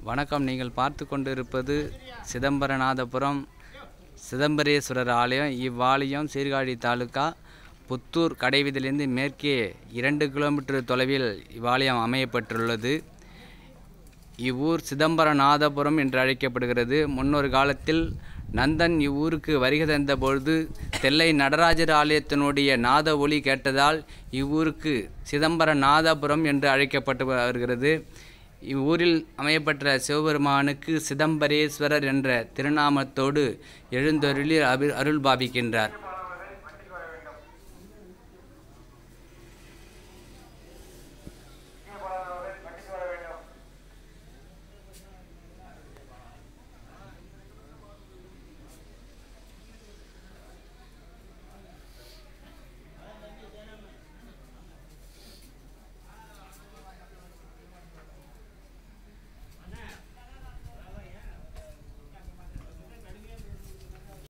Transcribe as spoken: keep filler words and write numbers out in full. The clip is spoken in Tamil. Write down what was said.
வணக்கம். நீங்கள் பார்த்து கொண்டிருப்பது சிதம்பரநாதபுரம் சிதம்பரேஸ்வரர் ஆலயம். இவ்வாலயம் சீர்காழி தாலுகா புத்தூர் கடைவீதியிலிருந்து மேற்கே இரண்டு கிலோமீட்டர் தொலைவில் இவ்வாலயம் அமையப்பட்டுள்ளது. இவ்வூர் சிதம்பரநாதபுரம் என்று அழைக்கப்படுகிறது. முன்னொரு காலத்தில் நந்தன் இவ்வூருக்கு வருகை தந்த பொழுது தெல்லை நடராஜர் ஆலயத்தினுடைய நாத ஒலி கேட்டதால் இவ்வூருக்கு சிதம்பரநாதபுரம் என்று அழைக்கப்பட்டு வருகிறது. இவ்வூரில் அமையப்பட்ட சிவபெருமானுக்கு சிதம்பரேஸ்வரர் என்ற திருநாமத்தோடு எழுந்தருளி அருள் பாவிக்கின்றார்.